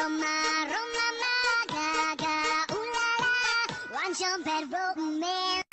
Roma, Roma, Gaga, ooh la la, one jump at romance.